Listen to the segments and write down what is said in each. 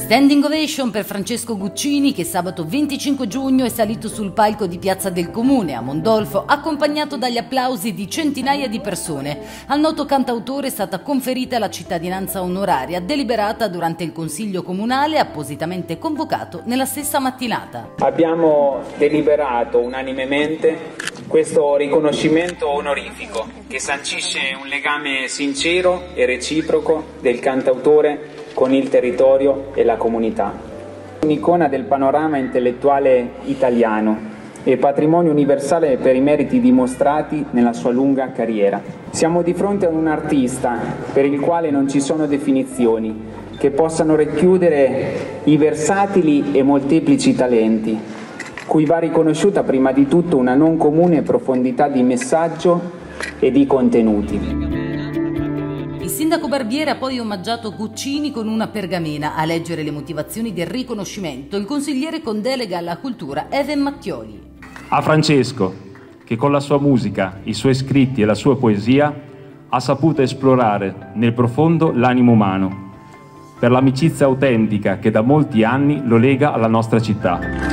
Standing ovation per Francesco Guccini, che sabato 25 giugno è salito sul palco di Piazza del Comune a Mondolfo, accompagnato dagli applausi di centinaia di persone. Al noto cantautore è stata conferita la cittadinanza onoraria, deliberata durante il Consiglio Comunale appositamente convocato nella stessa mattinata. Abbiamo deliberato unanimemente questo riconoscimento onorifico che sancisce un legame sincero e reciproco del cantautore con il territorio e la comunità. Un'icona del panorama intellettuale italiano e patrimonio universale per i meriti dimostrati nella sua lunga carriera. Siamo di fronte ad un artista per il quale non ci sono definizioni che possano racchiudere i versatili e molteplici talenti, cui va riconosciuta prima di tutto una non comune profondità di messaggio e di contenuti. Il sindaco Barbiere ha poi omaggiato Guccini con una pergamena. A leggere le motivazioni del riconoscimento, il consigliere con delega alla cultura Even Mattioli. A Francesco, che con la sua musica, i suoi scritti e la sua poesia ha saputo esplorare nel profondo l'animo umano, per l'amicizia autentica che da molti anni lo lega alla nostra città.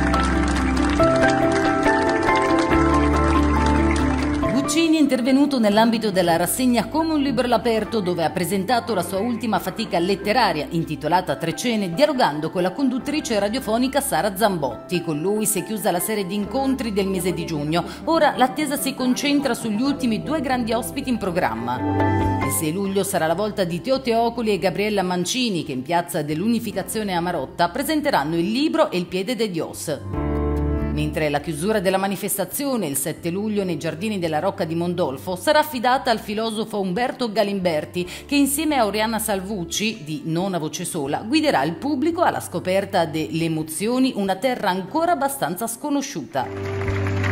Guccini è intervenuto nell'ambito della rassegna Come un libro all'aperto, dove ha presentato la sua ultima fatica letteraria, intitolata Tre cene, dialogando con la conduttrice radiofonica Sara Zambotti. Con lui si è chiusa la serie di incontri del mese di giugno. Ora l'attesa si concentra sugli ultimi due grandi ospiti in programma. Il 6 luglio sarà la volta di Teo Teocoli e Gabriella Mancini, che in Piazza dell'Unificazione a Marotta presenteranno il libro E il piede de Dios. Mentre la chiusura della manifestazione il 7 luglio nei giardini della Rocca di Mondolfo sarà affidata al filosofo Umberto Galimberti, che insieme a Oriana Salvucci di Non a voce sola guiderà il pubblico alla scoperta delle emozioni, una terra ancora abbastanza sconosciuta.